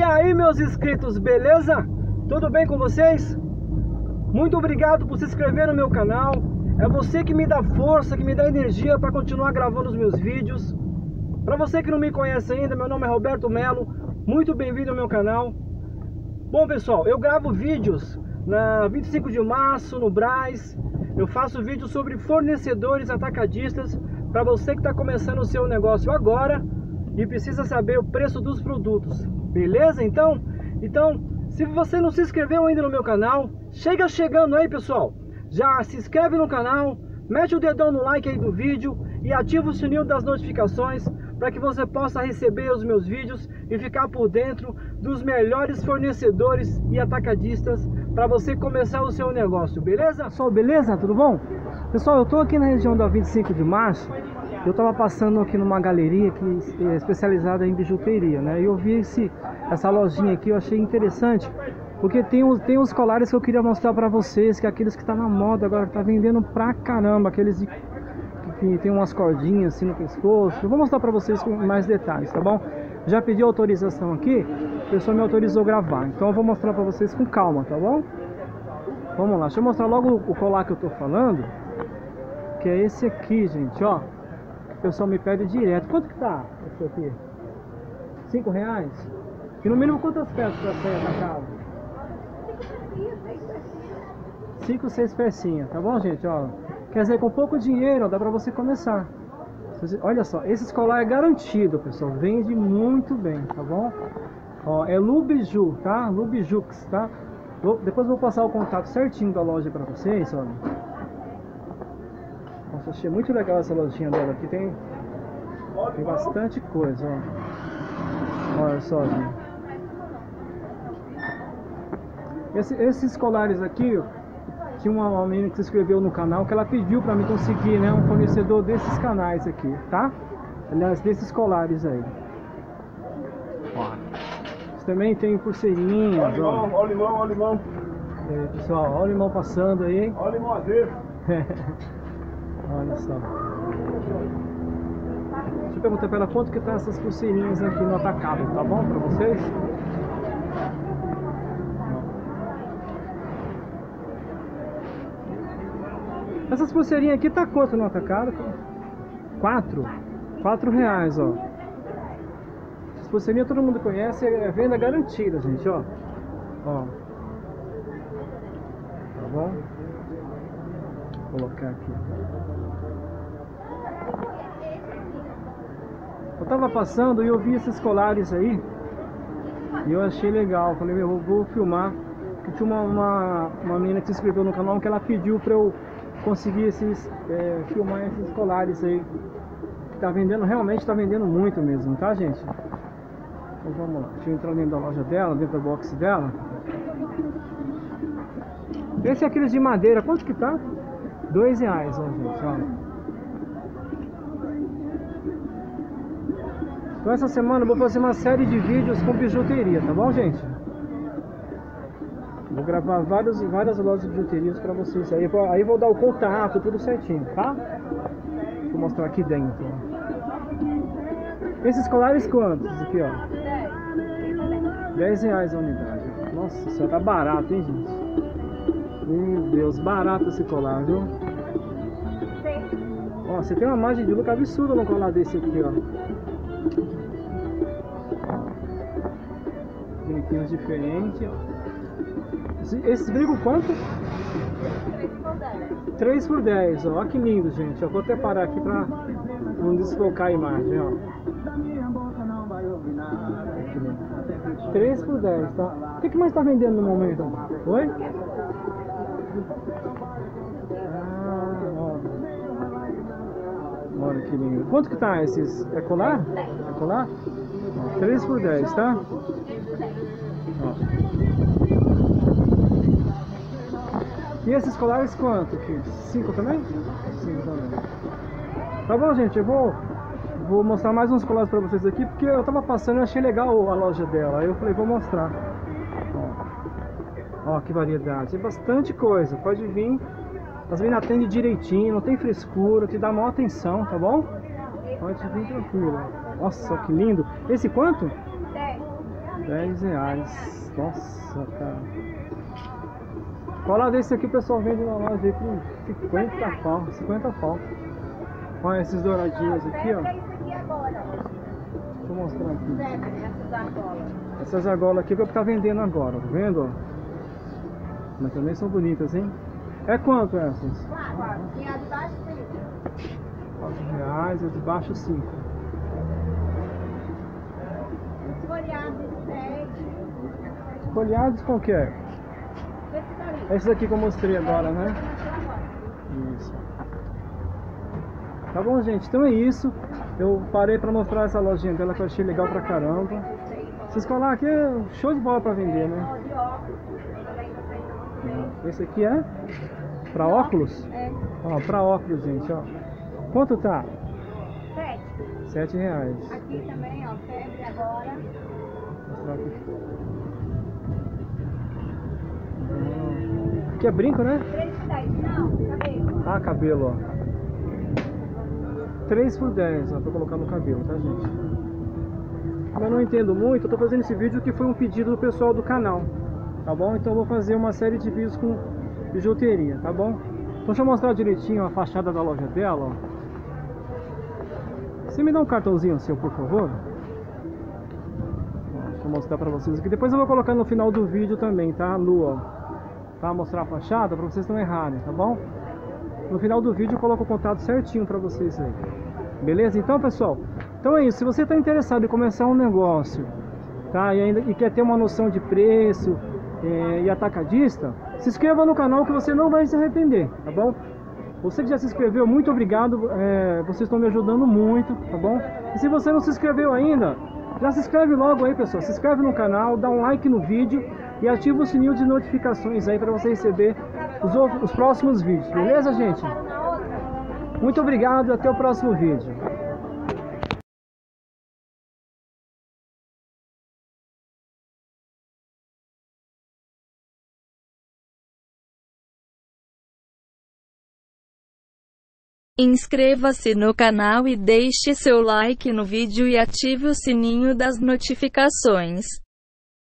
aí, meus inscritos, beleza? Tudo bem com vocês? Muito obrigado por se inscrever no meu canal. É você que me dá força, que me dá energia para continuar gravando os meus vídeos. Para você que não me conhece ainda, meu nome é Roberto Melo. Muito bem-vindo ao meu canal. Bom, pessoal, eu gravo vídeos na 25 de março, no Brás. Eu faço vídeos sobre fornecedores atacadistas para você que está começando o seu negócio agora e precisa saber o preço dos produtos. Beleza? Então, se você não se inscreveu ainda no meu canal, chega chegando aí, pessoal. Já se inscreve no canal, mete o dedão no like aí do vídeo e ativa o sininho das notificações para que você possa receber os meus vídeos e ficar por dentro dos melhores fornecedores e atacadistas para você começar o seu negócio, beleza? Pessoal, beleza? Tudo bom? Pessoal, eu estou aqui na região da 25 de março. Eu estava passando aqui numa galeria que é especializada em bijuteria, né? E eu vi essa lojinha aqui, eu achei interessante, porque tem uns colares que eu queria mostrar para vocês, que é aqueles que tá na moda agora, que tá vendendo pra caramba, aqueles que tem umas cordinhas assim no pescoço. Eu vou mostrar para vocês com mais detalhes, tá bom? Já pedi autorização aqui, a pessoa me autorizou a gravar, então eu vou mostrar para vocês com calma, tá bom? Vamos lá, deixa eu mostrar logo o colar que eu tô falando, que é esse aqui, gente, ó. O pessoal me pede direto. Quanto que tá esse aqui? R$5? E no mínimo quantas peças pra sair da casa? 5, 6 pecinhas, tá bom, gente? Ó, quer dizer, com pouco dinheiro, ó, dá pra você começar. Olha só, esse colar é garantido, pessoal. Vende muito bem, tá bom? Ó, é Lubiju, tá? Lubijux, tá? Depois eu vou passar o contato certinho da loja pra vocês, olha. Nossa, achei muito legal essa lojinha dela aqui, tem bastante coisa, ó. Olha só, gente. Esses colares aqui, tinha uma menina que se inscreveu no canal que ela pediu pra mim conseguir, né, um fornecedor desses canais aqui, tá? Aliás, desses colares aí. Ó. Também tem pulseirinhas, ó. Ó o limão, ó o limão. Aí, pessoal, ó o limão passando aí. Ó o limão azedo. Olha só. Deixa eu perguntar pra ela quanto que tá essas pulseirinhas aqui no atacado, tá bom pra vocês? Essas pulseirinhas aqui tá quanto no atacado? 4? R$4, ó. Essas pulseirinhas todo mundo conhece, é venda garantida, gente, ó. Ó. Tá bom? Vou colocar aqui. Eu tava passando e eu vi esses colares aí e eu achei legal. Falei, eu vou filmar. Que tinha uma menina que se inscreveu no canal que ela pediu pra eu conseguir filmar esses colares aí. Que tá vendendo, realmente tá vendendo muito mesmo, tá, gente? Então vamos lá. Deixa eu entrar dentro da loja dela, dentro da box dela. Esse é aqueles de madeira, quanto que tá? R$2, ó, gente, ó. Então essa semana eu vou fazer uma série de vídeos com bijuteria, tá bom, gente? Vou gravar várias lojas de bijuterias pra vocês. Aí vou dar o contato, tudo certinho, tá? Vou mostrar aqui dentro, ó. Esses colares quantos? Aqui, ó. R$10 a unidade. Nossa, isso tá barato, hein, gente? Meu Deus, barato esse colar, viu? Ó, você tem uma margem de lucro absurda no colar desse aqui, ó. Brinquinhos diferentes, ó. Esse brinco quanto? 3 por 10, ó. Olha que lindo, gente. Eu vou até parar aqui pra não desfocar a imagem, ó. 3 por 10, tá? O que mais tá vendendo no momento? Oi? Olha que lindo. Quanto que tá esses? É colar? É colar? 3 por 10, tá? Ó. E esses colares quanto aqui? 5 também? 5 também. Tá bom, gente, eu vou mostrar mais uns colares pra vocês aqui, porque eu tava passando e achei legal a loja dela. Aí eu falei, vou mostrar. Ó, que variedade. Tem bastante coisa, pode vir. As meninas atendem direitinho, não tem frescura, te dá maior atenção, tá bom? Pode vir tranquilo. Nossa, que lindo. Esse quanto? 10. R$10. Nossa, cara. Colar desse aqui o pessoal vende na loja aí por 50 pau. Olha esses douradinhos aqui, ó. Deixa eu mostrar aqui. Essas argolas aqui que eu vou ficar vendendo agora, tá vendo? Ó? Mas também são bonitas, hein? É quanto essas? R$4, a de baixo 5. Folhados qual que é? Esse aqui que eu mostrei agora, né? Isso. Tá bom, gente? Então é isso. Eu parei pra mostrar essa lojinha dela que eu achei legal pra caramba. Esses colar aqui é show de bola pra vender, né? Esse aqui é pra óculos? É. Ó, pra óculos, gente, ó. Quanto tá? R$7. Aqui também, ó, febre agora. Vou mostrar aqui. Aqui é brinco, né? 3 por 10, não, cabelo. Ah, cabelo, ó. 3 por 10, ó, pra colocar no cabelo, tá, gente? Como eu não entendo muito, eu tô fazendo esse vídeo que foi um pedido do pessoal do canal, tá bom? Então eu vou fazer uma série de vídeos com bijuteria, tá bom? Então deixa eu mostrar direitinho a fachada da loja dela, ó. Você me dá um cartãozinho seu, por favor? Deixa eu mostrar pra vocês aqui. Depois eu vou colocar no final do vídeo também, tá? Ó. Tá? Mostrar a fachada pra vocês não errarem, tá bom? No final do vídeo eu coloco o contato certinho pra vocês aí. Beleza? Então, pessoal, então é isso. Se você tá interessado em começar um negócio, tá? E quer ter uma noção de preço e atacadista, se inscreva no canal que você não vai se arrepender, tá bom? Você que já se inscreveu, muito obrigado. Vocês estão me ajudando muito, tá bom? E se você não se inscreveu ainda, já se inscreve logo aí, pessoal. Se inscreve no canal, dá um like no vídeo e ativa o sininho de notificações aí para você receber os próximos vídeos, beleza, gente? Muito obrigado e até o próximo vídeo. Inscreva-se no canal e deixe seu like no vídeo e ative o sininho das notificações.